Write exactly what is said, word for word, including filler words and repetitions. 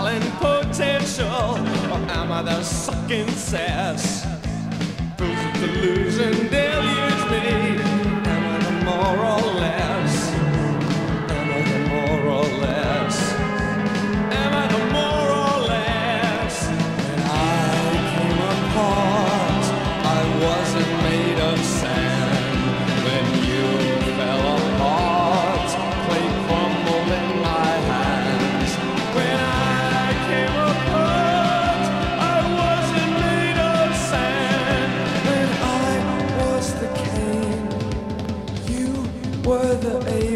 talent potential, or am I the sucking sass? Whose delusion deludes me? Am I the more or less? Am I the more or less? Am I the more or less? When I came apart, I wasn't made of sand. When you fell apart, clay crumbled in my hands. When I came apart, I wasn't made of sand. When I was the cane, you were the air.